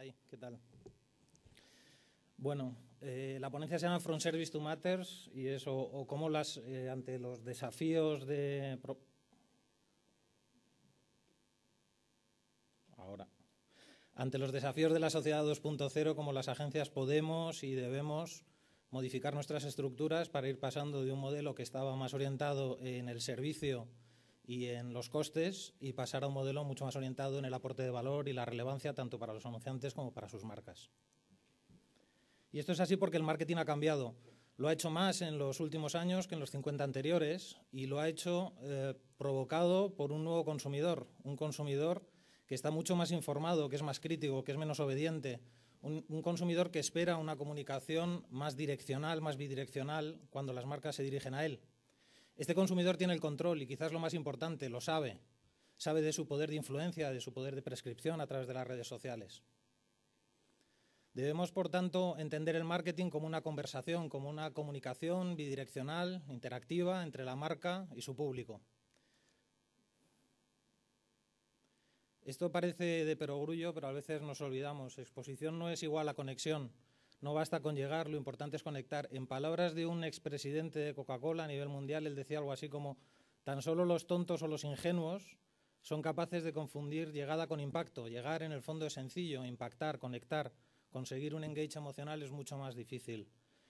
hay? ¿Qué tal? Bueno, la ponencia se llama From Service to Matters y eso, o cómo ante los desafíos de... Ante los desafíos de la sociedad 2.0, como las agencias podemos y debemos modificar nuestras estructuras para ir pasando de un modelo que estaba más orientado en el servicio y en los costes y pasar a un modelo mucho más orientado en el aporte de valor y la relevancia tanto para los anunciantes como para sus marcas. Y esto es así porque el marketing ha cambiado. Lo ha hecho más en los últimos años que en los 50 anteriores y lo ha hecho provocado por un nuevo consumidor, un consumidor que está mucho más informado, que es más crítico, que es menos obediente, un consumidor que espera una comunicación más direccional, más bidireccional cuando las marcas se dirigen a él. Este consumidor tiene el control y quizás lo más importante, lo sabe. Sabe de su poder de influencia, de su poder de prescripción a través de las redes sociales. Debemos, por tanto, entender el marketing como una conversación, como una comunicación bidireccional, interactiva entre la marca y su público. Esto parece de perogrullo, pero a veces nos olvidamos. Exposición no es igual a conexión. No basta con llegar, lo importante es conectar. En palabras de un expresidente de Coca-Cola a nivel mundial, él decía algo así como: tan solo los tontos o los ingenuos son capaces de confundir llegada con impacto. Llegar, en el fondo, es sencillo, impactar, conectar. Conseguir un engage emocional es mucho más difícil.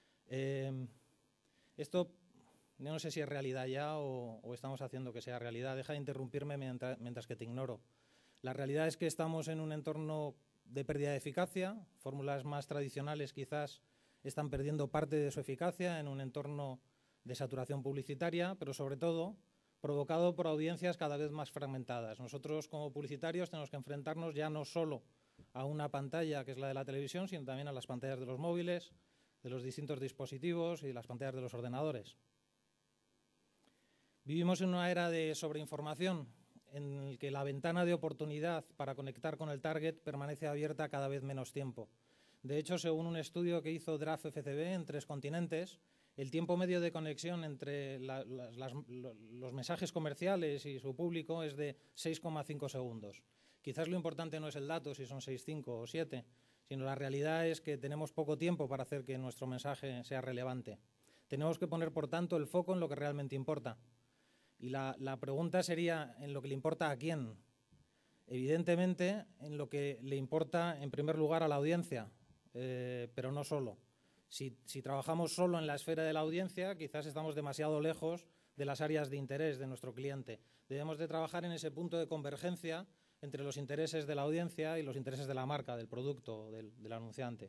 Esto no sé si es realidad ya o estamos haciendo que sea realidad. Deja de interrumpirme mientras que te ignoro. La realidad es que estamos en un entorno de pérdida de eficacia. Fórmulas más tradicionales quizás están perdiendo parte de su eficacia en un entorno de saturación publicitaria, pero sobre todo provocado por audiencias cada vez más fragmentadas. Nosotros, como publicitarios, tenemos que enfrentarnos ya no solo a una pantalla que es la de la televisión, sino también a las pantallas de los móviles, de los distintos dispositivos y las pantallas de los ordenadores. Vivimos en una era de sobreinformación en la que la ventana de oportunidad para conectar con el target permanece abierta cada vez menos tiempo. De hecho, según un estudio que hizo Draft FCB en 3 continentes, el tiempo medio de conexión entre los mensajes comerciales y su público es de 6,5 segundos. Quizás lo importante no es el dato, si son 6, 5 o 7, sino la realidad es que tenemos poco tiempo para hacer que nuestro mensaje sea relevante. Tenemos que poner, por tanto, el foco en lo que realmente importa. Y la pregunta sería, ¿en lo que le importa a quién? Evidentemente, en lo que le importa, en primer lugar, a la audiencia, pero no solo. Si trabajamos solo en la esfera de la audiencia, quizás estamos demasiado lejos de las áreas de interés de nuestro cliente. Debemos de trabajar en ese punto de convergencia entre los intereses de la audiencia y los intereses de la marca, del producto, del anunciante.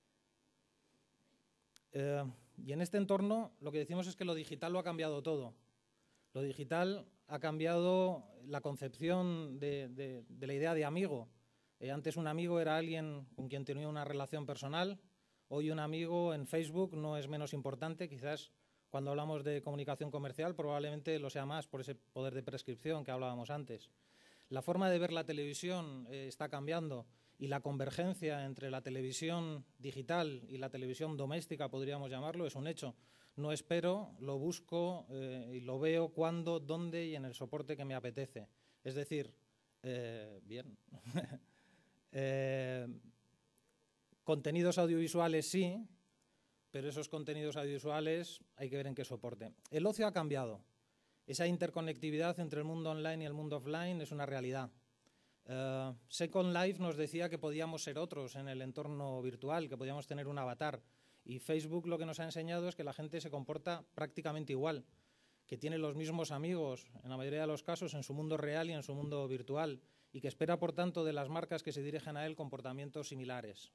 Y en este entorno lo que decimos es que lo digital lo ha cambiado todo. Lo digital ha cambiado la concepción de la idea de amigo. Antes un amigo era alguien con quien tenía una relación personal. Hoy un amigo en Facebook no es menos importante. Quizás cuando hablamos de comunicación comercial probablemente lo sea más por ese poder de prescripción que hablábamos antes. La forma de ver la televisión está cambiando y la convergencia entre la televisión digital y la televisión doméstica, podríamos llamarlo, es un hecho. No espero, lo busco y lo veo cuando, dónde y en el soporte que me apetece. Es decir, bien. Contenidos audiovisuales sí, pero esos contenidos audiovisuales hay que ver en qué soporte. El ocio ha cambiado. Esa interconectividad entre el mundo online y el mundo offline es una realidad. Second Life nos decía que podíamos ser otros en el entorno virtual, que podíamos tener un avatar. Y Facebook lo que nos ha enseñado es que la gente se comporta prácticamente igual, que tiene los mismos amigos, en la mayoría de los casos, en su mundo real y en su mundo virtual, y que espera, por tanto, de las marcas que se dirigen a él comportamientos similares.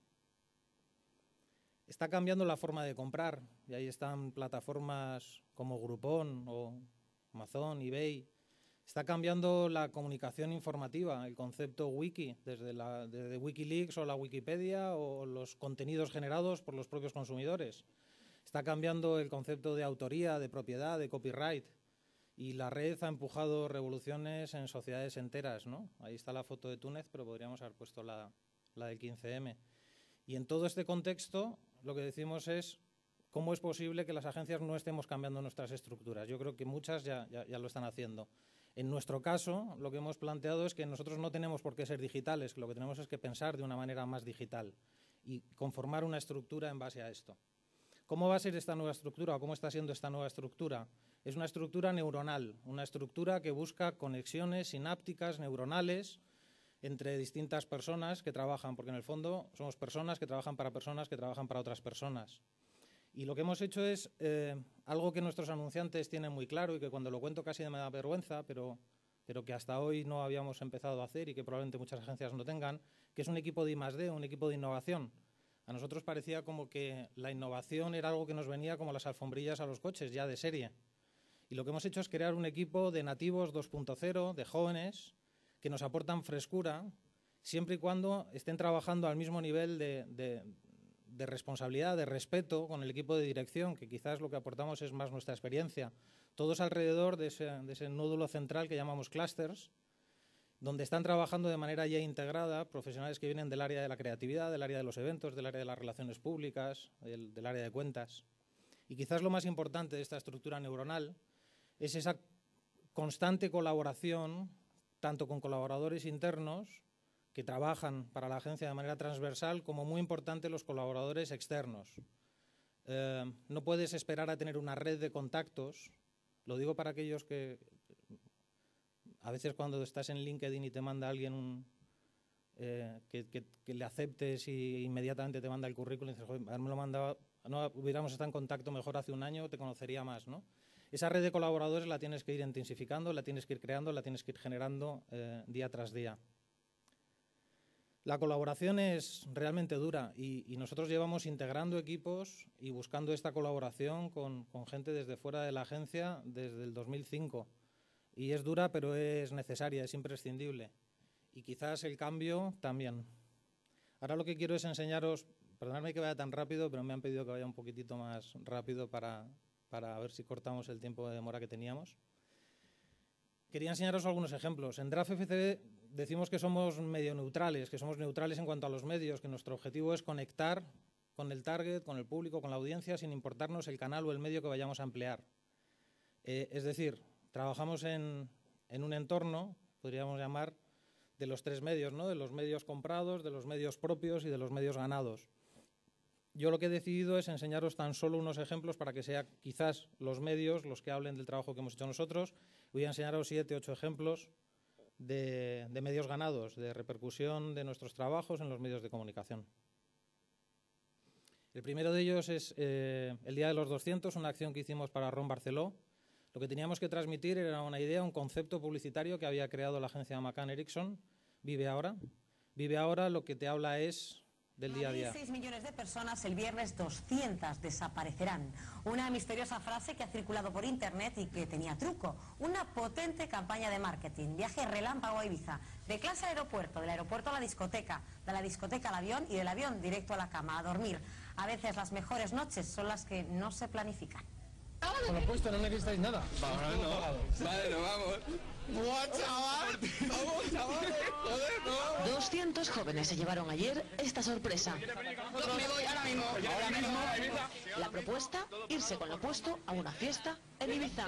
Está cambiando la forma de comprar, y ahí están plataformas como Groupon o Amazon, eBay. Está cambiando la comunicación informativa, el concepto wiki, desde Wikileaks o la Wikipedia o los contenidos generados por los propios consumidores. Está cambiando el concepto de autoría, de propiedad, de copyright. Y la red ha empujado revoluciones en sociedades enteras, ¿no? Ahí está la foto de Túnez, pero podríamos haber puesto la del 15M. Y en todo este contexto, lo que decimos es cómo es posible que las agencias no estemos cambiando nuestras estructuras. Yo creo que muchas ya lo están haciendo. En nuestro caso, lo que hemos planteado es que nosotros no tenemos por qué ser digitales, que lo que tenemos es que pensar de una manera más digital y conformar una estructura en base a esto. ¿Cómo va a ser esta nueva estructura o cómo está siendo esta nueva estructura? Es una estructura neuronal, una estructura que busca conexiones sinápticas neuronales entre distintas personas que trabajan, porque en el fondo somos personas que trabajan para otras personas. Y lo que hemos hecho es algo que nuestros anunciantes tienen muy claro y que cuando lo cuento casi me da vergüenza, pero que hasta hoy no habíamos empezado a hacer y que probablemente muchas agencias no tengan, que es un equipo de I+D, un equipo de innovación. A nosotros parecía como que la innovación era algo que nos venía como las alfombrillas a los coches, ya de serie. Y lo que hemos hecho es crear un equipo de nativos 2.0, de jóvenes, que nos aportan frescura, siempre y cuando estén trabajando al mismo nivel de responsabilidad, de respeto con el equipo de dirección, que quizás lo que aportamos es más nuestra experiencia. Todos alrededor de ese nódulo central que llamamos clusters, donde están trabajando de manera ya integrada profesionales que vienen del área de la creatividad, del área de los eventos, del área de las relaciones públicas, del área de cuentas. Y quizás lo más importante de esta estructura neuronal es esa constante colaboración, tanto con colaboradores internos que trabajan para la agencia de manera transversal, como muy importante los colaboradores externos. No puedes esperar a tener una red de contactos, lo digo para aquellos que a veces cuando estás en LinkedIn y te manda alguien que le aceptes y inmediatamente te manda el currículum y dices, joder, me lo mandaba, no hubiéramos estado en contacto mejor hace un año, te conocería más, ¿no? Esa red de colaboradores la tienes que ir intensificando, la tienes que ir creando, la tienes que ir generando día tras día. La colaboración es realmente dura y nosotros llevamos integrando equipos y buscando esta colaboración con gente desde fuera de la agencia desde el 2005. Y es dura, pero es necesaria, es imprescindible. Y quizás el cambio también. Ahora lo que quiero es enseñaros, perdonadme que vaya tan rápido, pero me han pedido que vaya un poquitito más rápido para ver si cortamos el tiempo de demora que teníamos. Quería enseñaros algunos ejemplos. En Draft FC decimos que somos medio neutrales, que somos neutrales en cuanto a los medios, que nuestro objetivo es conectar con el target, con el público, con la audiencia, sin importarnos el canal o el medio que vayamos a emplear. Es decir, trabajamos en un entorno, podríamos llamar, de los tres medios, ¿no? De los medios comprados, de los medios propios y de los medios ganados. Yo lo que he decidido es enseñaros tan solo unos ejemplos para que sean quizás los medios los que hablen del trabajo que hemos hecho nosotros. Voy a enseñaros 7, 8 ejemplos de medios ganados, de repercusión de nuestros trabajos en los medios de comunicación. El primero de ellos es el Día de los 200, una acción que hicimos para Ron Barceló. Lo que teníamos que transmitir era una idea, un concepto publicitario que había creado la agencia McCann Erickson, Vive Ahora. Vive Ahora lo que te habla es del día a día. 6 millones de personas, el viernes 200 desaparecerán. Una misteriosa frase que ha circulado por internet y que tenía truco. Una potente campaña de marketing. Viaje relámpago a Ibiza. De clase al aeropuerto, del aeropuerto a la discoteca, de la discoteca al avión y del avión directo a la cama, a dormir. A veces las mejores noches son las que no se planifican. Con lo puesto no necesitáis nada. Vale, no vamos. ¡Buah, chaval! ¡Vamos, chaval! ¡Joder, no vamos! 200 jóvenes se llevaron ayer esta sorpresa. Me voy ahora mismo. Ahora mismo. La propuesta, irse con lo puesto a una fiesta en Ibiza.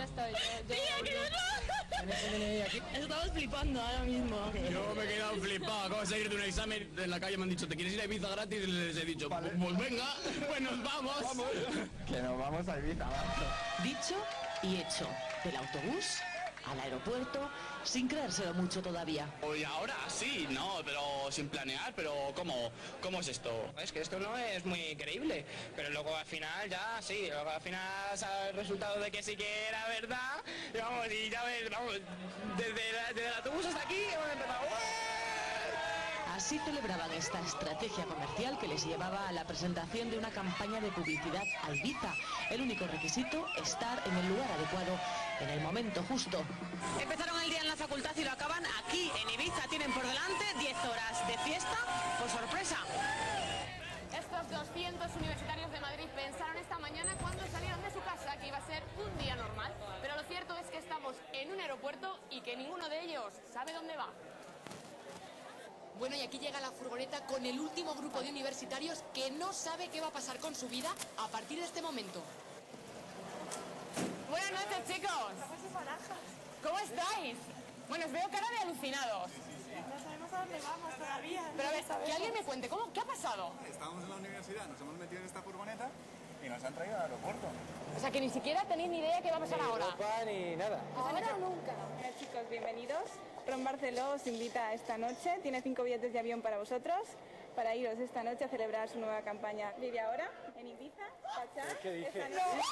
Estamos flipando ahora mismo. Yo me he quedado flipado. Acabo de salir de un examen en la calle, me han dicho, ¿te quieres ir a Ibiza gratis? Y les he dicho, pues venga, pues nos vamos. Que nos vamos a Ibiza, vamos. Dicho y hecho. Del autobús al aeropuerto, sin creérselo mucho todavía. Y ahora sí, no, pero sin planear, pero ¿cómo es esto? Es que esto no es muy creíble, pero luego al final ya sí, luego al final sale el resultado de que sí que era verdad, y ya ves, vamos, desde el autobús hasta aquí hemos empezado. Así celebraban esta estrategia comercial que les llevaba a la presentación de una campaña de publicidad a Ibiza. El único requisito, estar en el lugar adecuado, en el momento justo. Empezaron el día en la facultad y lo acaban aquí en Ibiza. Tienen por delante 10 horas de fiesta por sorpresa. Estos 200 universitarios de Madrid pensaron esta mañana cuando salieron de su casa que iba a ser un día normal. Pero lo cierto es que estamos en un aeropuerto y que ninguno de ellos sabe dónde va. Bueno, y aquí llega la furgoneta con el último grupo de universitarios que no sabe qué va a pasar con su vida a partir de este momento. Buenas noches, chicos. ¿Cómo estáis? Bueno, os veo cara de alucinados. No sabemos a dónde vamos todavía. Pero a ver, que alguien me cuente, ¿qué ha pasado? Estábamos en la universidad, nos hemos metido en esta furgoneta y nos han traído al aeropuerto. O sea, que ni siquiera tenéis ni idea qué va a pasar ahora. Ni ropa ni nada. Ahora o nunca. Chicos, bienvenidos. Ron Barceló os invita esta noche. Tiene 5 billetes de avión para vosotros, para iros esta noche a celebrar su nueva campaña. Vive ahora en Ibiza, ¿cachai? ¿Qué dije? Esta noche.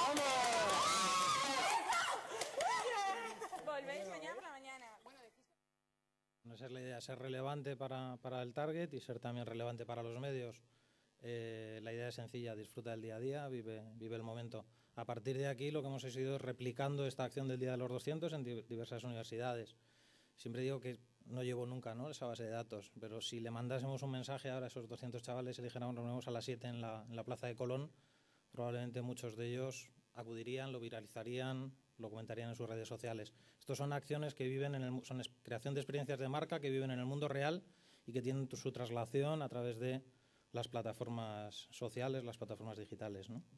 Volvéis mañana por la mañana. Esa es la idea, ser relevante para el target y ser también relevante para los medios. La idea es sencilla, disfruta del día a día, vive el momento. A partir de aquí lo que hemos ido es replicando esta acción del Día de los 200 en diversas universidades. Siempre digo que no llevo nunca, ¿no?, esa base de datos, pero si le mandásemos un mensaje ahora a esos 200 chavales y le dijéramos nos vemos a las 7 en la plaza de Colón, probablemente muchos de ellos acudirían, lo viralizarían, lo comentarían en sus redes sociales. Estos son acciones que viven son creación de experiencias de marca que viven en el mundo real y que tienen su traslación a través de las plataformas sociales, las plataformas digitales, ¿no?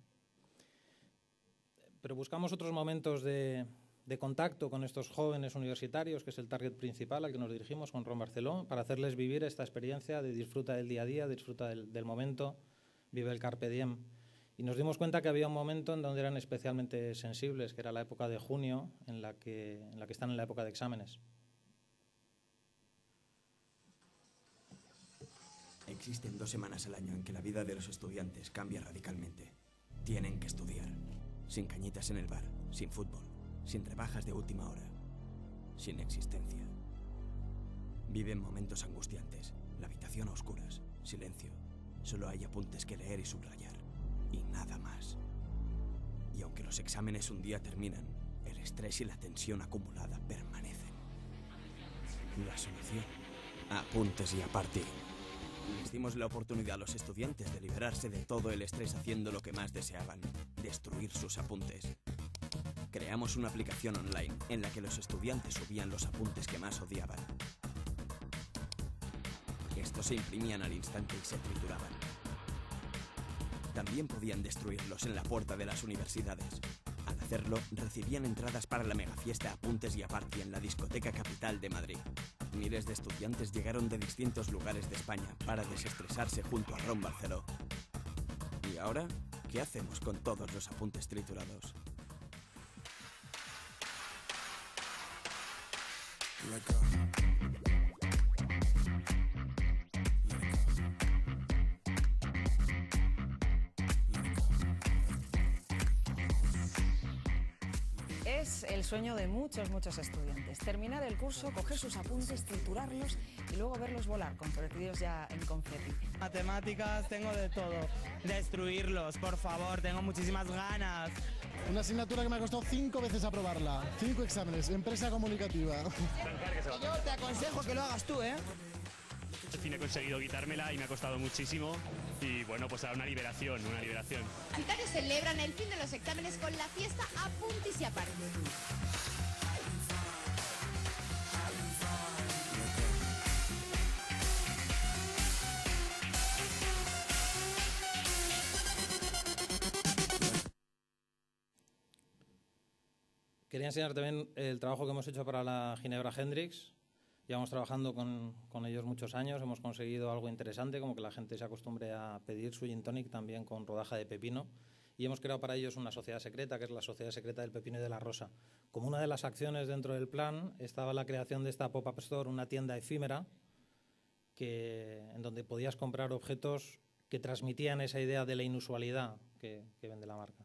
Pero buscamos otros momentos de contacto con estos jóvenes universitarios, que es el target principal al que nos dirigimos con Ron Barceló, para hacerles vivir esta experiencia de disfruta del día a día, disfruta del momento, vive el carpe diem. Y nos dimos cuenta que había un momento en donde eran especialmente sensibles, que era la época de junio, en la que están en la época de exámenes. Existen 2 semanas al año en que la vida de los estudiantes cambia radicalmente. Tienen que estudiar, sin cañitas en el bar, sin fútbol, sin rebajas de última hora, sin existencia. Viven momentos angustiantes, la habitación a oscuras, silencio, solo hay apuntes que leer y subrayar, y nada más. Y aunque los exámenes un día terminan, el estrés y la tensión acumulada permanecen. La solución: apuntes y aparte. Les dimos la oportunidad a los estudiantes de liberarse de todo el estrés haciendo lo que más deseaban: destruir sus apuntes. Creamos una aplicación online en la que los estudiantes subían los apuntes que más odiaban. Estos se imprimían al instante y se trituraban. También podían destruirlos en la puerta de las universidades. Al hacerlo, recibían entradas para la megafiesta Apuntes y Aparte en la discoteca Capital de Madrid. Miles de estudiantes llegaron de distintos lugares de España para desestresarse junto a Ron Barceló. ¿Y ahora qué hacemos con todos los apuntes triturados? Es el sueño de muchos estudiantes. Terminar el curso, coger sus apuntes, triturarlos y luego verlos volar, convertidos ya en confeti. Matemáticas tengo de todo. Destruirlos, por favor, tengo muchísimas ganas. Una asignatura que me ha costado 5 veces aprobarla. 5 exámenes, empresa comunicativa. Yo te aconsejo que lo hagas tú, ¿eh? Al fin he conseguido quitármela y me ha costado muchísimo. Y bueno, pues ahora una liberación. Universitarios celebran el fin de los exámenes con la fiesta Apuntes y Aparte. Quería enseñar también el trabajo que hemos hecho para la Ginebra Hendrix. Llevamos trabajando con ellos muchos años, hemos conseguido algo interesante, como que la gente se acostumbre a pedir su gin tonic también con rodaja de pepino, y hemos creado para ellos una sociedad secreta, que es la Sociedad Secreta del Pepino y de la Rosa. Como una de las acciones dentro del plan estaba la creación de esta pop-up store, una tienda efímera, en donde podías comprar objetos que transmitían esa idea de la inusualidad que vende la marca.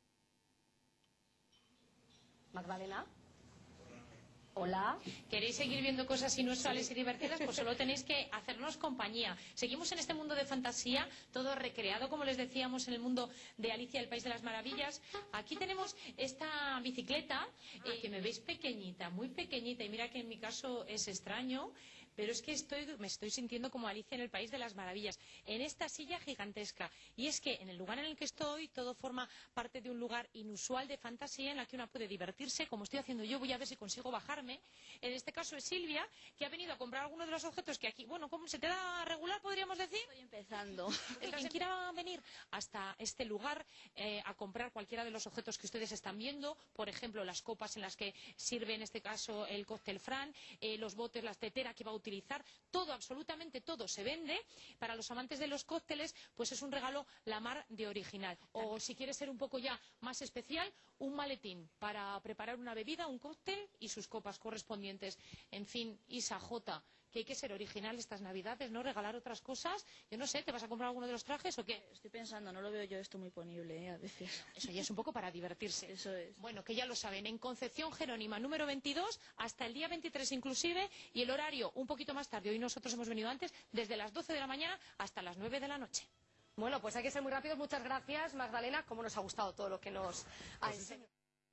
Magdalena. Hola. ¿Queréis seguir viendo cosas inusuales y divertidas? Pues solo tenéis que hacernos compañía. Seguimos en este mundo de fantasía, todo recreado, como les decíamos, en el mundo de Alicia, el País de las Maravillas. Aquí tenemos esta bicicleta, que me veis pequeñita, muy pequeñita, y mira que en mi caso es extraño, pero es que me estoy sintiendo como Alicia en el País de las Maravillas, en esta silla gigantesca. Y es que en el lugar en el que estoy, todo forma parte de un lugar inusual de fantasía en la que una puede divertirse, como estoy haciendo yo. Voy a ver si consigo bajarme. En este caso es Silvia, que ha venido a comprar algunos de los objetos que aquí, bueno, ¿cómo se te da regular, podríamos decir? Estoy empezando. Quien quiera venir hasta este lugar a comprar cualquiera de los objetos que ustedes están viendo, por ejemplo, las copas en las que sirve en este caso el cóctel Fran, los botes, las teteras que va a utilizar, todo, absolutamente todo se vende. Para los amantes de los cócteles, pues es un regalo la mar de original. O si quiere ser un poco ya más especial, un maletín para preparar una bebida, un cóctel y sus copas correspondientes. En fin, Isa, J, que hay que ser original estas Navidades, ¿no? Regalar otras cosas. Yo no sé, ¿te vas a comprar alguno de los trajes o qué? Estoy pensando, no lo veo yo esto muy ponible, a veces. Eso ya es un poco para divertirse. Eso es. Bueno, que ya lo saben, en Concepción Jerónima, número 22, hasta el día 23 inclusive, y el horario un poquito más tarde. Hoy nosotros hemos venido antes, desde las 12 de la mañana hasta las 9 de la noche. Bueno, pues hay que ser muy rápidos. Muchas gracias, Magdalena. Cómo nos ha gustado todo lo que nos ha enseñado.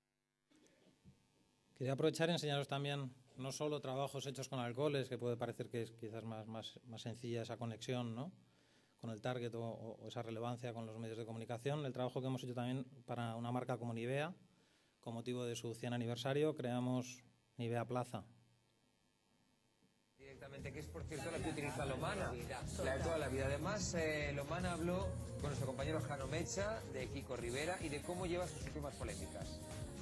Quería aprovechar y enseñaros también no solo trabajos hechos con alcoholes, que puede parecer que es quizás más sencilla esa conexión, ¿no?, con el target o esa relevancia con los medios de comunicación. El trabajo que hemos hecho también para una marca como Nivea, con motivo de su 100 aniversario, creamos Nivea Plaza. Directamente, que es por cierto la que utiliza Lomana, la de toda la vida. Además, Lomana habló con nuestro compañero Jano Mecha, de Kiko Rivera, y de cómo lleva sus últimas polémicas.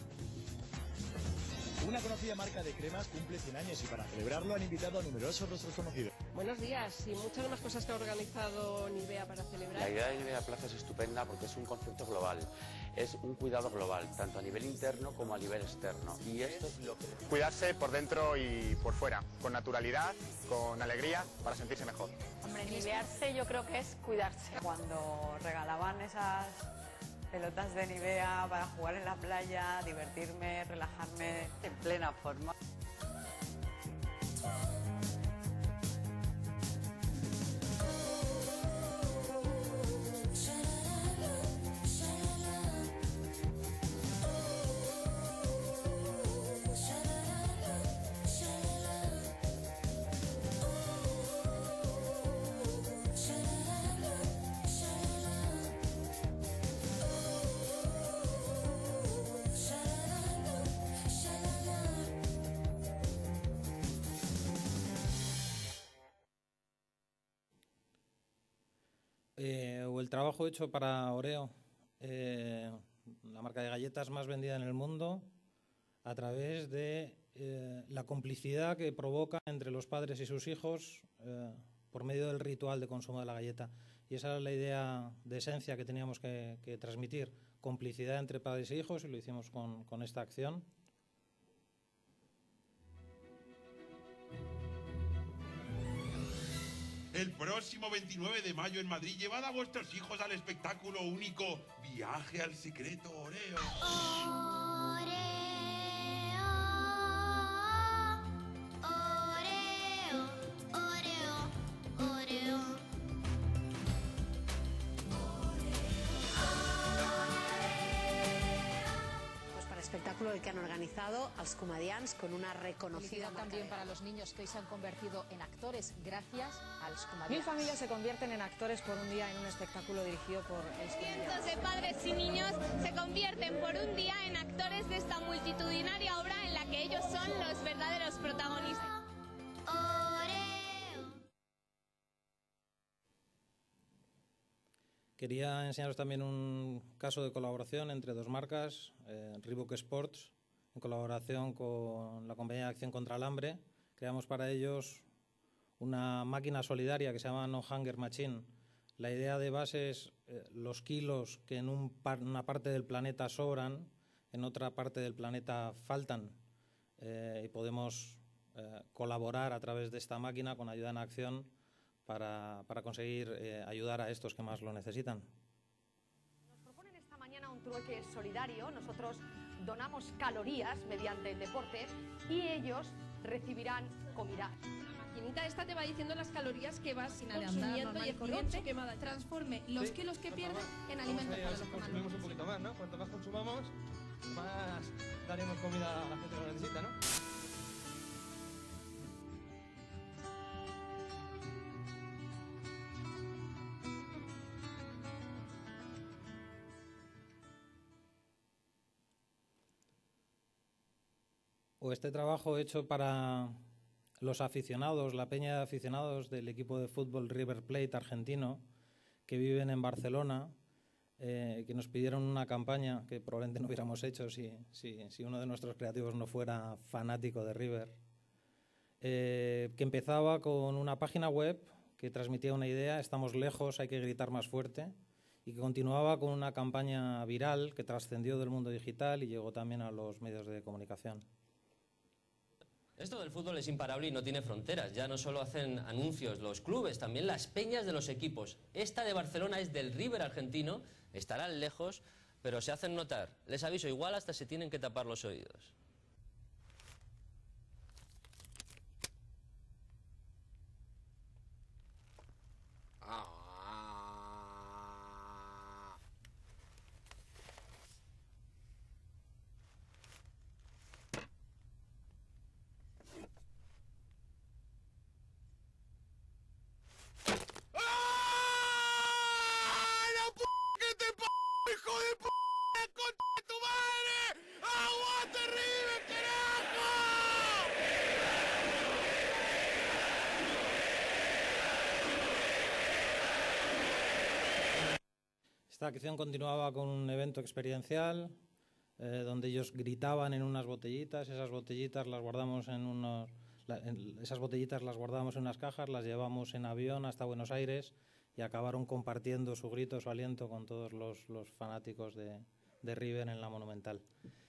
Una conocida marca de cremas cumple 100 años y para celebrarlo han invitado a numerosos rostros conocidos. Buenos días, y muchas más cosas que ha organizado Nivea para celebrar. La idea de Nivea Plaza es estupenda porque es un concepto global, es un cuidado global, tanto a nivel interno como a nivel externo. Y esto es lo que... Cuidarse por dentro y por fuera, con naturalidad, con alegría, para sentirse mejor. Hombre, nivearse yo creo que es cuidarse. Cuando regalaban esas pelotas de Nivea para jugar en la playa, divertirme, relajarme en plena forma. O el trabajo hecho para Oreo, la marca de galletas más vendida en el mundo, a través de la complicidad que provoca entre los padres y sus hijos por medio del ritual de consumo de la galleta. Y esa era la idea de esencia que teníamos que transmitir, complicidad entre padres e hijos, y lo hicimos con esta acción. El próximo 29 de mayo en Madrid, llevad a vuestros hijos al espectáculo único Viaje al Secreto Oreo. Espectáculo el que han organizado als comedians con una reconocida marca también para los niños que hoy se han convertido en actores gracias als comedians. 1000 familias se convierten en actores por un día en un espectáculo dirigido por els comedians. Cientos de padres y niños se convierten por un día en actores de esta multitudinaria obra en la que ellos son los verdaderos protagonistas. Quería enseñaros también un caso de colaboración entre dos marcas, Reebok Sports, en colaboración con la compañía de acción contra el hambre. Creamos para ellos una máquina solidaria que se llama No Hunger Machine. La idea de base es los kilos que en una parte del planeta sobran, en otra parte del planeta faltan, y podemos colaborar a través de esta máquina con Ayuda en Acción para conseguir ayudar a estos que más lo necesitan. Nos proponen esta mañana un trueque solidario. Nosotros donamos calorías mediante el deporte y ellos recibirán comida. La maquinita esta te va diciendo las calorías que vas consumiendo y el corriente transforme los kilos que pierdes en alimentos para los humanos. Consumimos un poquito más, ¿no? Cuanto más consumamos, más daremos comida a la gente que lo necesita, ¿no? poco. Este trabajo hecho para los aficionados, la peña de aficionados del equipo de fútbol River Plate argentino, que viven en Barcelona, que nos pidieron una campaña que probablemente no hubiéramos hecho si uno de nuestros creativos no fuera fanático de River, que empezaba con una página web que transmitía una idea: estamos lejos, hay que gritar más fuerte, y que continuaba con una campaña viral que trascendió del mundo digital y llegó también a los medios de comunicación. Esto del fútbol es imparable y no tiene fronteras. Ya no solo hacen anuncios los clubes, también las peñas de los equipos. Esta de Barcelona es del River argentino, estarán lejos, pero se hacen notar. Les aviso, igual hasta se tienen que tapar los oídos. ¡Hijo de p***! ¡Concha de tu madre! ¡Aguante River, carajo! Esta acción continuaba con un evento experiencial donde ellos gritaban en unas botellitas. Esas botellitas las guardamos en unas cajas, las llevamos en avión hasta Buenos Aires y acabaron compartiendo su grito, su aliento con todos los fanáticos de River en la Monumental.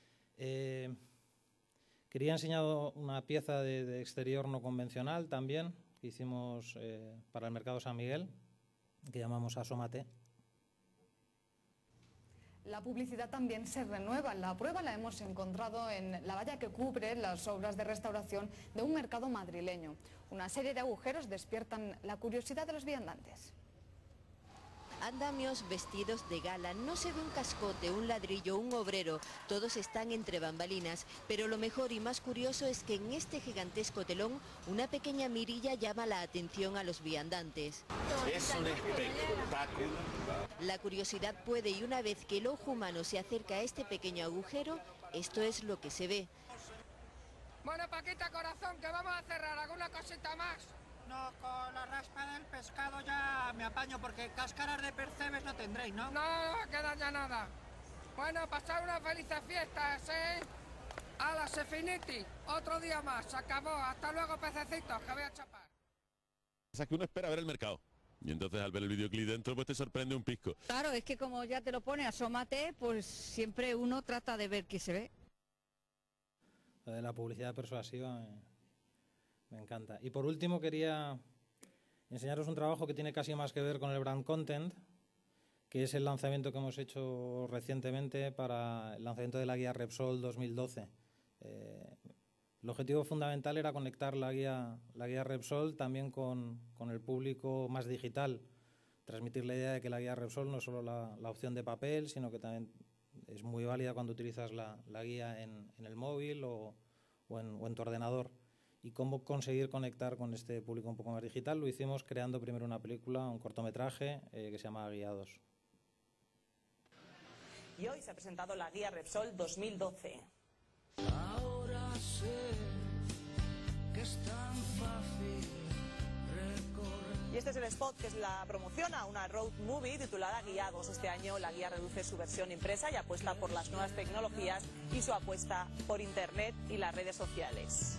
Quería enseñar una pieza de exterior no convencional también, que hicimos para el Mercado San Miguel, que llamamos Asómate. La publicidad también se renueva. La prueba la hemos encontrado en la valla que cubre las obras de restauración de un mercado madrileño. Una serie de agujeros despiertan la curiosidad de los viandantes. Andamios, vestidos de gala, no se ve un cascote, un ladrillo, un obrero, todos están entre bambalinas, pero lo mejor y más curioso es que en este gigantesco telón una pequeña mirilla llama la atención a los viandantes. Es un espectáculo. La curiosidad puede, y una vez que el ojo humano se acerca a este pequeño agujero, esto es lo que se ve. Bueno, Paquita, corazón, que vamos a cerrar, ¿alguna cosita más? No, con la raspa del pescado ya me apaño, porque cáscaras de percebes no tendréis, ¿no? No queda ya nada. Bueno, pasar unas felices fiestas, ¿eh? ¡Hala, se finiti! Otro día más, se acabó. Hasta luego, pececitos, que voy a chapar. O sea, que uno espera ver el mercado. Y entonces al ver el videoclip dentro, pues te sorprende un pisco. Claro, es que como ya te lo pone Asómate, pues siempre uno trata de ver qué se ve. Lo de la publicidad persuasiva me encanta. Y por último quería enseñaros un trabajo que tiene casi más que ver con el brand content, que es el lanzamiento que hemos hecho recientemente para el lanzamiento de la guía Repsol 2012. El objetivo fundamental era conectar la guía Repsol también con el público más digital, transmitir la idea de que la guía Repsol no es solo la opción de papel, sino que también es muy válida cuando utilizas la guía en el móvil o en tu ordenador. Y cómo conseguir conectar con este público un poco más digital, lo hicimos creando primero una película, un cortometraje que se llama Guiados. Y hoy se ha presentado la guía Repsol 2012. Ahora sé que es tan fácil recorrer. Y este es el spot que la promociona, una road movie titulada Guiados. Este año la guía reduce su versión impresa y apuesta por las nuevas tecnologías y su apuesta por Internet y las redes sociales.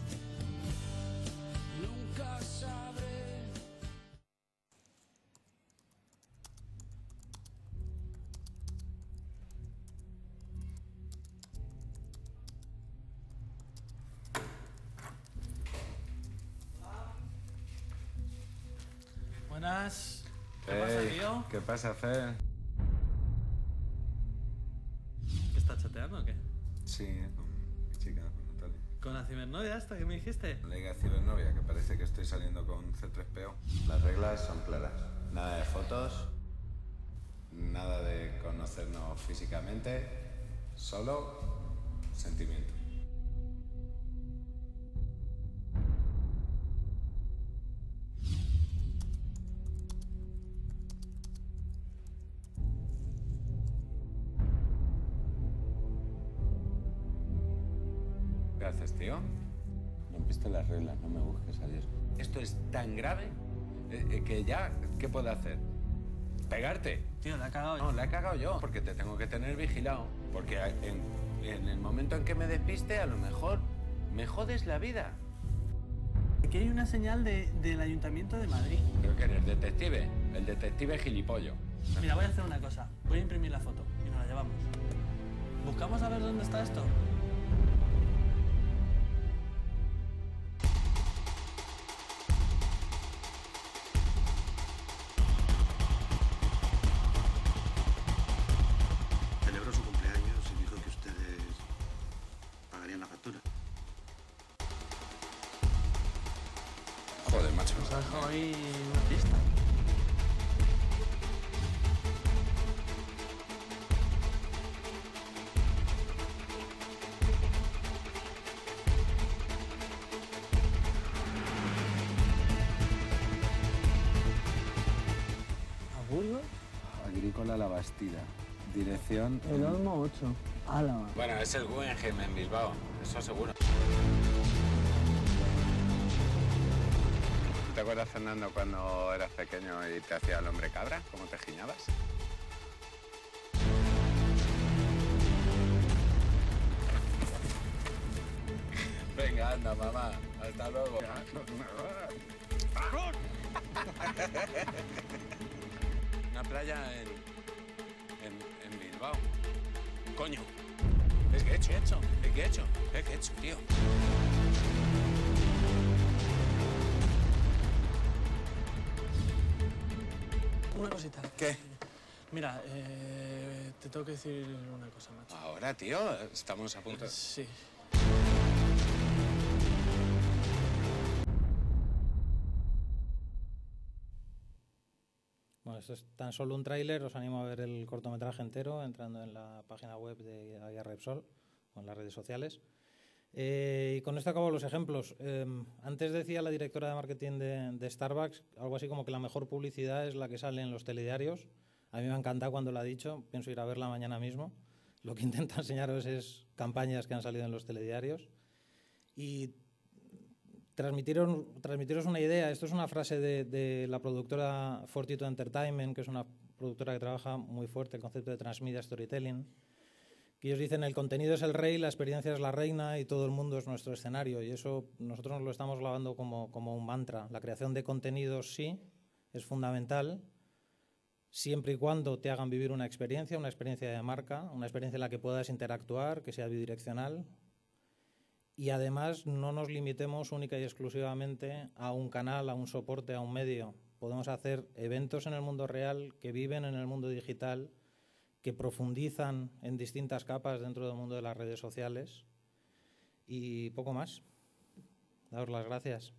Nunca sabré. Buenas. ¿Qué pasa, tío? ¿Qué pasa, Fer? ¿Qué estás chateando o qué? Sí, con mi chica, con Natalia. ¿Con la cibernovia esta que me dijiste? La liga cibernovia, que parece que estoy saliendo con C3PO. Las reglas son claras. Nada de fotos, nada de conocernos físicamente, solo sentimiento. ¿Qué haces, tío? Rompiste las reglas, no me busques ayer. Esto es tan grave que ya, ¿qué puedo hacer? ¿Pegarte? Tío, la he cagado yo. No, la he cagado yo, porque te tengo que tener vigilado. Porque en el momento en que me despiste, a lo mejor me jodes la vida. Aquí hay una señal del Ayuntamiento de Madrid. ¿Pero qué eres, detective? El detective gilipollo. Mira, voy a hacer una cosa. Voy a imprimir la foto y nos la llevamos. ¿Buscamos a ver dónde está esto? Celebró su cumpleaños y dijo que ustedes pagarían la factura. Joder, macho. Nos ha dejado ahí una pista. ¿A Burgos? Agrícola La Bastida. Dirección... El Olmo 8. Álava. Bueno, es el Guggenheim en Bilbao, eso seguro. ¿Te acuerdas, Fernando, cuando eras pequeño y te hacía el hombre cabra? ¿Cómo te giñabas? Venga, anda, mamá. Hasta luego. Una playa en Bilbao. Coño. Es que he hecho. Es que he hecho, tío. Una cosita. ¿Qué? Mira, te tengo que decir una cosa, macho. Ahora, tío, estamos a punto de... Sí. Bueno, esto es tan solo un tráiler, os animo a ver el cortometraje entero entrando en la página web de AIA Repsol o en las redes sociales. Y con esto acabo los ejemplos. Antes decía la directora de marketing de Starbucks algo así como que la mejor publicidad es la que sale en los telediarios. A mí me ha encantado cuando lo ha dicho, pienso ir a verla mañana mismo. Lo que intenta enseñaros es campañas que han salido en los telediarios. Y transmitiros una idea. Esto es una frase de la productora Fortitude Entertainment, que es una productora que trabaja muy fuerte el concepto de transmedia storytelling. Que ellos dicen: el contenido es el rey, la experiencia es la reina y todo el mundo es nuestro escenario. Y eso nosotros nos lo estamos lavando como un mantra. La creación de contenidos sí es fundamental, siempre y cuando te hagan vivir una experiencia de marca, una experiencia en la que puedas interactuar, que sea bidireccional. Y además no nos limitemos única y exclusivamente a un canal, a un soporte, a un medio. Podemos hacer eventos en el mundo real que viven en el mundo digital, que profundizan en distintas capas dentro del mundo de las redes sociales. Y poco más. Daos las gracias.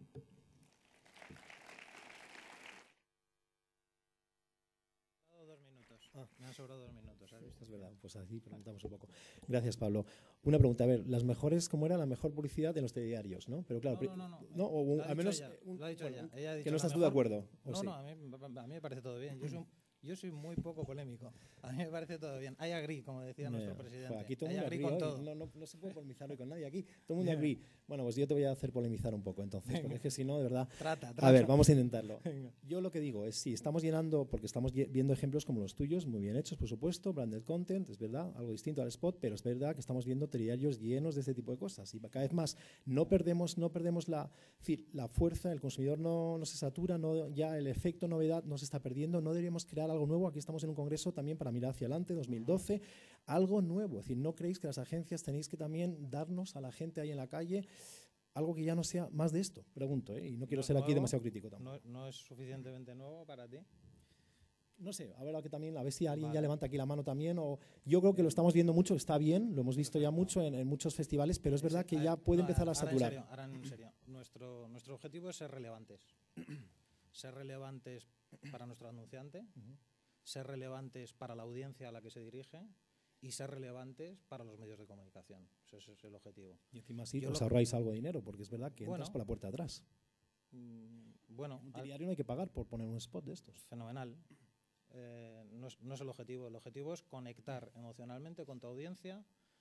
Me han sobrado 2 minutos. ¿Has visto? Es verdad, pues así preguntamos un poco. Gracias, Pablo. Una pregunta, a ver, las mejores, ¿cómo era la mejor publicidad de los telediarios, no? Pero claro, no, o al menos lo ha dicho ella. Ella ha dicho que no estás tú mejor. de acuerdo. No, a mí me parece todo bien. Yo soy muy poco polémico. A mí me parece todo bien. I agree, como decía nuestro presidente. Aquí todo el mundo agree agree con todo. No se puede polemizar hoy con nadie aquí. Todo el mundo agree. Bueno, pues yo te voy a hacer polemizar un poco entonces, porque es que si no, de verdad... Trata. A ver, vamos a intentarlo. Venga. Yo lo que digo es, sí, estamos llenando, porque estamos viendo ejemplos como los tuyos, muy bien hechos, por supuesto, branded content, es verdad, algo distinto al spot, pero es verdad que estamos viendo telediarios llenos de este tipo de cosas. Y cada vez más no perdemos la fuerza, el consumidor no se satura, ya el efecto novedad no se está perdiendo, no deberíamos crear algo nuevo. Aquí estamos en un congreso también para mirar hacia adelante, 2012, algo nuevo. Es decir, ¿no creéis que las agencias tenéis que también darnos a la gente ahí en la calle algo que ya no sea más de esto? Pregunto, y no quiero ser aquí demasiado crítico tampoco. ¿No es suficientemente nuevo para ti? No sé, a ver si alguien ya levanta aquí la mano también. O yo creo que lo estamos viendo mucho, está bien, lo hemos visto ya mucho en muchos festivales, pero es verdad que ya puede empezar a saturar. Ahora en serio, nuestro objetivo es ser relevantes. Ser relevantes para nuestro anunciante, ser relevantes para la audiencia a la que se dirige y ser relevantes para los medios de comunicación. Ese es el objetivo. Y encima sí, os ahorráis algo de dinero, porque es verdad que entras por la puerta de atrás. Bueno, un telediario no hay que pagar por poner un spot de estos. Fenomenal. No es el objetivo. El objetivo es conectar emocionalmente con tu audiencia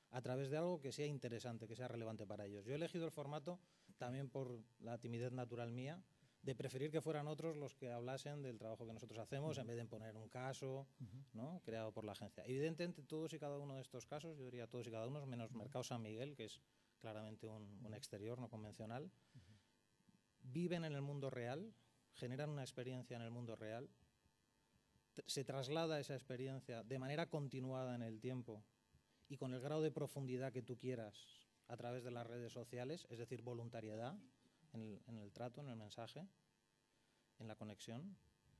a través de algo que sea interesante, que sea relevante para ellos. Yo he elegido el formato también por la timidez natural mía, de preferir que fueran otros los que hablasen del trabajo que nosotros hacemos en vez de poner un caso, ¿no?, creado por la agencia. Evidentemente, todos y cada uno de estos casos, yo diría todos y cada uno, menos Mercado San Miguel, que es claramente un exterior no convencional, viven en el mundo real, generan una experiencia en el mundo real, se traslada esa experiencia de manera continuada en el tiempo y con el grado de profundidad que tú quieras a través de las redes sociales, es decir, voluntariedad en el trato, en el mensaje, en la conexión.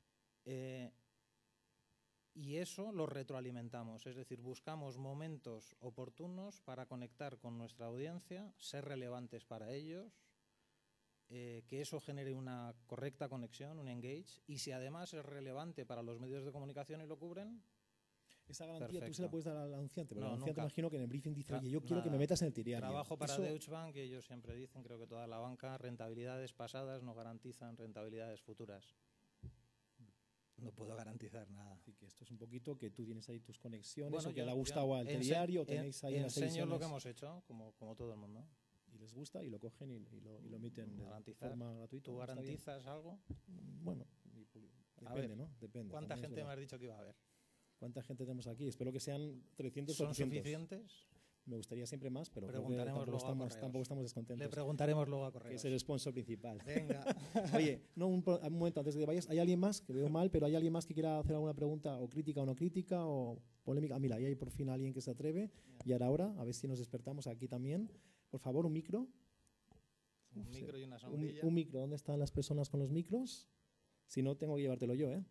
Y eso lo retroalimentamos, es decir, buscamos momentos oportunos para conectar con nuestra audiencia, ser relevantes para ellos, que eso genere una correcta conexión, un engage, y si además es relevante para los medios de comunicación y lo cubren, esa garantía perfecto. tú se la puedes dar al anunciante, pero No, el anunciante nunca. imagino que en el briefing dice, oye, yo quiero que me metas en el diario. Trabajo para Eso... Deutsche Bank y ellos siempre dicen, creo que toda la banca, rentabilidades pasadas no garantizan rentabilidades futuras. No puedo garantizar nada. Así que esto es un poquito que tú tienes ahí tus conexiones, Bueno, o que le ha gustado al diario, tenéis ahí las enseño ediciones. lo que hemos hecho, como todo el mundo. Y les gusta y lo cogen y lo emiten de forma gratuita. ¿Tú garantizas algo? Bueno, depende, ¿no? Depende. ¿Cuánta gente me has dicho que iba a haber? ¿Cuánta gente tenemos aquí? Espero que sean 300 ¿Son o 400. suficientes? Me gustaría siempre más, pero Preguntaremos creo que tampoco estamos descontentos. Le preguntaremos luego a Correos. Que es el sponsor principal. Venga. Oye, un momento antes de que vayas. ¿Hay alguien más? Que veo mal, pero ¿hay alguien más que quiera hacer alguna pregunta o crítica o no crítica o polémica? Ah, mira, ahí hay por fin alguien que se atreve. Y ahora, a ver si nos despertamos aquí también. Por favor, un micro. Un micro y una sombrilla. Un micro. ¿Dónde están las personas con los micros? Si no, tengo que llevártelo yo, ¿eh?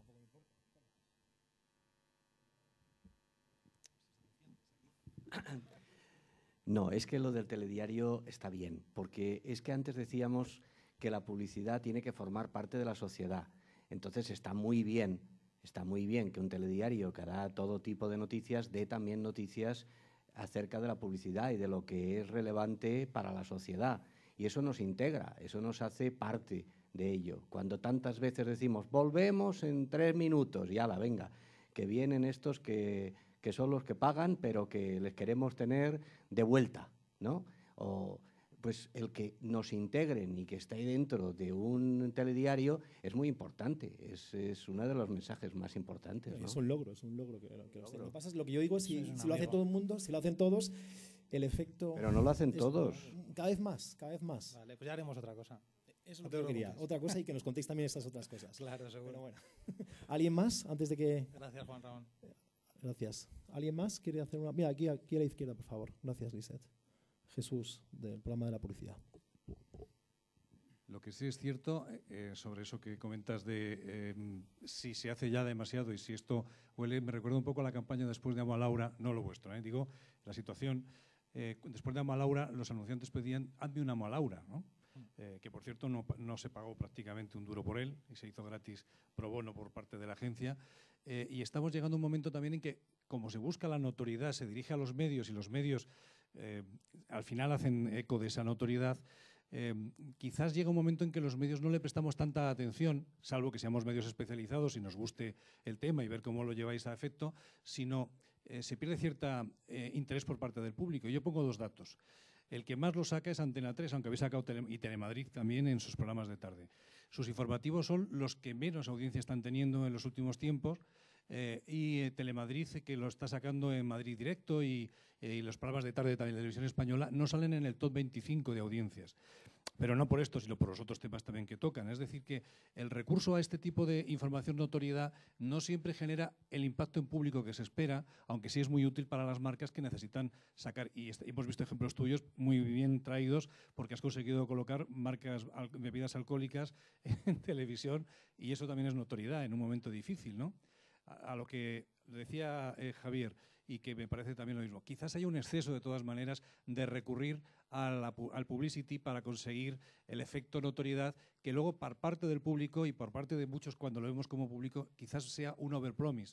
No, es que lo del telediario está bien, porque es que antes decíamos que la publicidad tiene que formar parte de la sociedad. Entonces está muy bien que un telediario que hará todo tipo de noticias dé también noticias acerca de la publicidad y de lo que es relevante para la sociedad. Y eso nos integra, eso nos hace parte de ello. Cuando tantas veces decimos, volvemos en 3 minutos, y ala, venga, que vienen estos que son los que pagan, pero que les queremos tener de vuelta, ¿no? O pues el que nos integren y que esté ahí dentro de un telediario es muy importante, es uno de los mensajes más importantes, ¿no? Es un logro que lo que pasa es lo que yo digo, si lo hace todo el mundo, si lo hacen todos, el efecto... Pero no lo hacen todos. Cada vez más. Vale, pues ya haremos otra cosa. Eso es lo que quería. Otra cosa y que nos contéis también estas otras cosas. Claro, seguro. Pero bueno. ¿Alguien más antes de que...? Gracias, Juan Ramón. Gracias. ¿Alguien más quiere hacer una...? Mira, aquí a la izquierda, por favor. Gracias, Lisette. Jesús, del programa de la publicidad. Lo que sí es cierto, sobre eso que comentas de si se hace ya demasiado y si esto huele, me recuerda un poco a la campaña Después de Amo a Laura, no lo vuestro, digo, la situación, después de Amo a Laura, los anunciantes pedían, hazme un Amo a Laura, ¿no? Que por cierto no se pagó prácticamente un duro por él y se hizo gratis pro bono por parte de la agencia. Y estamos llegando a un momento también en que, como se busca la notoriedad, se dirige a los medios y los medios al final hacen eco de esa notoriedad. Quizás llega un momento en que los medios no le prestamos tanta atención, salvo que seamos medios especializados y nos guste el tema y ver cómo lo lleváis a efecto, sino se pierde cierto interés por parte del público. Yo pongo 2 datos. El que más lo saca es Antena 3, aunque habéis sacado y Telemadrid también en sus programas de tarde. Sus informativos son los que menos audiencia están teniendo en los últimos tiempos, y Telemadrid, que lo está sacando en Madrid Directo, y los programas de tarde también de Televisión Española no salen en el top 25 de audiencias. Pero no por esto, sino por los otros temas también que tocan. Es decir, que el recurso a este tipo de información, notoriedad, no siempre genera el impacto en público que se espera, aunque sí es muy útil para las marcas que necesitan sacar. Y hemos visto ejemplos tuyos muy bien traídos, porque has conseguido colocar marcas bebidas alcohólicas en televisión, y eso también es notoriedad en un momento difícil, ¿no? A lo que decía Javier, y que me parece también lo mismo. Quizás haya un exceso, de todas maneras, de recurrir al publicity para conseguir el efecto notoriedad, que luego por parte del público y por parte de muchos, cuando lo vemos como público, quizás sea un overpromise.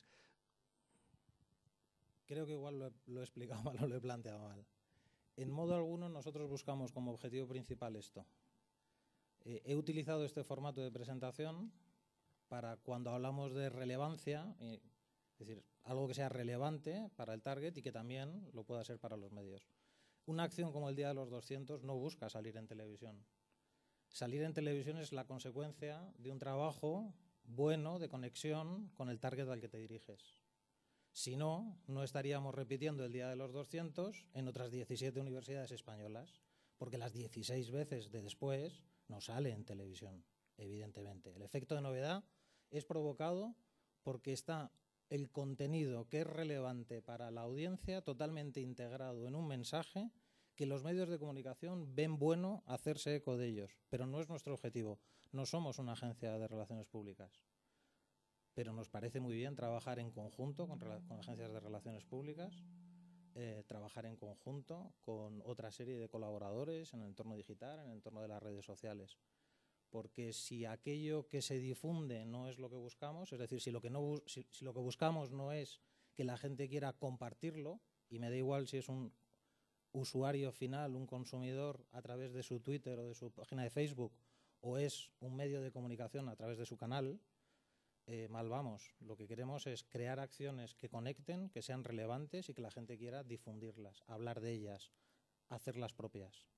Creo que igual lo he explicado mal o lo he planteado mal. En modo alguno nosotros buscamos como objetivo principal esto. He utilizado este formato de presentación para, cuando hablamos de relevancia, Es decir, algo que sea relevante para el target y que también lo pueda ser para los medios. Una acción como el Día de los 200 no busca salir en televisión. Salir en televisión es la consecuencia de un trabajo bueno de conexión con el target al que te diriges. Si no, no estaríamos repitiendo el Día de los 200 en otras 17 universidades españolas, porque las 16 veces de después no sale en televisión, evidentemente. El efecto de novedad es provocado porque está el contenido que es relevante para la audiencia totalmente integrado en un mensaje que los medios de comunicación ven bueno hacerse eco de ellos, pero no es nuestro objetivo. No somos una agencia de relaciones públicas, pero nos parece muy bien trabajar en conjunto con agencias de relaciones públicas, trabajar en conjunto con otra serie de colaboradores en el entorno digital, en el entorno de las redes sociales. Porque si aquello que se difunde no es lo que buscamos, es decir, si lo que buscamos no es que la gente quiera compartirlo, y me da igual si es un usuario final, un consumidor a través de su Twitter o de su página de Facebook, o es un medio de comunicación a través de su canal, mal vamos. Lo que queremos es crear acciones que conecten, que sean relevantes y que la gente quiera difundirlas, hablar de ellas, hacerlas propias.